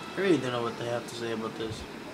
I really don't know what they have to say about this.